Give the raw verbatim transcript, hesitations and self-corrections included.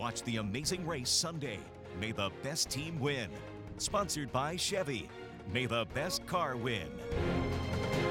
Watch the amazing race Sunday. May the best team win. Sponsored by Chevy. May the best car win.